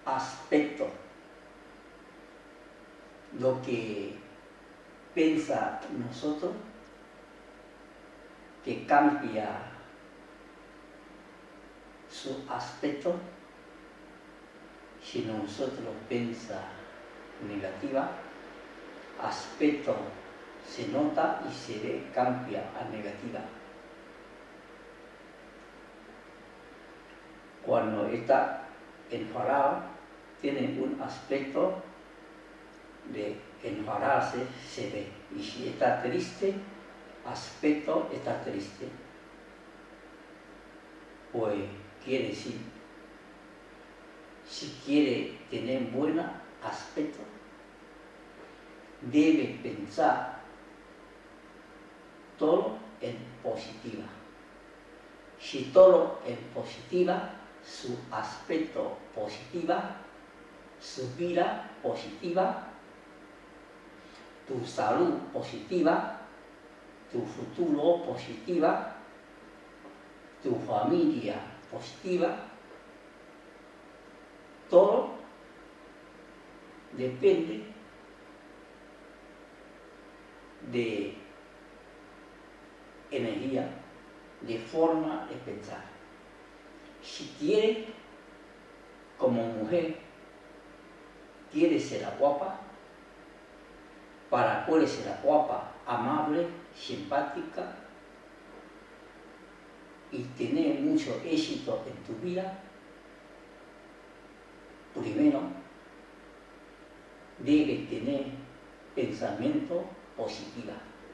aspecto, lo que piensa nosotros, que cambia su aspecto. Si nosotros pensamos negativa, aspecto se nota y se ve, cambia a negativa. Cuando está enfadado, tiene un aspecto de enfadarse, se ve. Y si está triste, aspecto está triste. Pues quiere decir, si quiere tener buen aspecto, debe pensar todo en positiva. Si todo en positiva, su aspecto positiva, su vida positiva, tu salud positiva, tu futuro positiva, tu familia positiva, todo depende de energía, de forma de pensar. Si quiere, como mujer, quiere ser guapa, para poder ser guapa, amable, simpática y tener mucho éxito en tu vida, primero debe tener pensamiento positivo.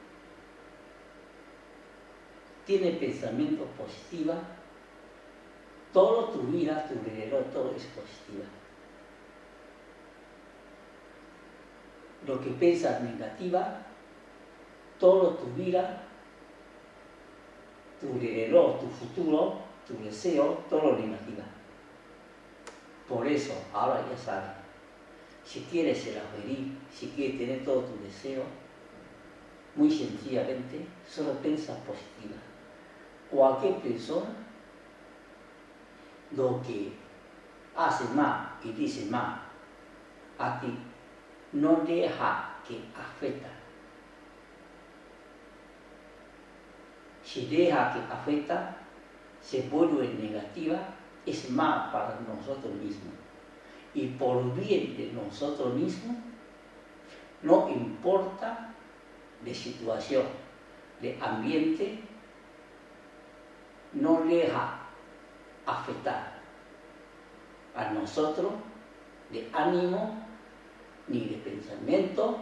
Tiene pensamiento positivo, toda tu vida, tu alrededor, todo es positiva. Lo que piensas negativa, toda tu vida, tu alrededor, tu futuro, tu deseo, todo negativo. Por eso, ahora ya sabes, si quieres ser feliz, si quieres tener todo tu deseo, muy sencillamente, solo piensa positiva. Cualquier persona, lo que hace mal y dice mal a ti, no deja que afecte. Si deja que afecte, se vuelve negativa, es mal para nosotros mismos. Y por bien de nosotros mismos, no importa de situación, de ambiente, no deja afectar a nosotros de ánimo ni de pensamiento.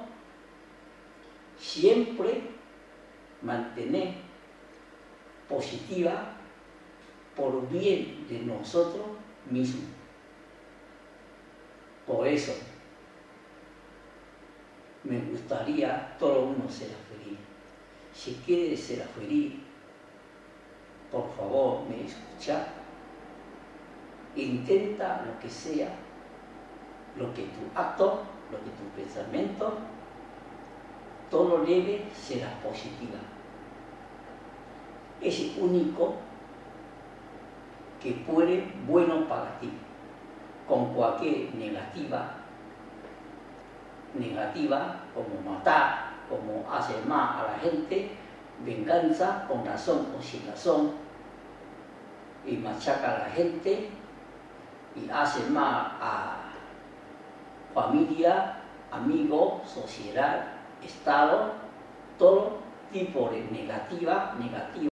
Siempre mantener positiva por bien de nosotros mismos. Por eso me gustaría todo uno ser feliz. Si quiere ser feliz, por favor, me escucha. Intenta lo que sea, lo que tu acto, lo que tu pensamiento, todo debe ser positiva. Es el único que puede bueno para ti. Con cualquier negativa, como matar, como hacer mal a la gente, venganza con razón o sin razón, y machaca a la gente, y hace mal a familia, amigos, sociedad, Estado, todo tipo de negativa,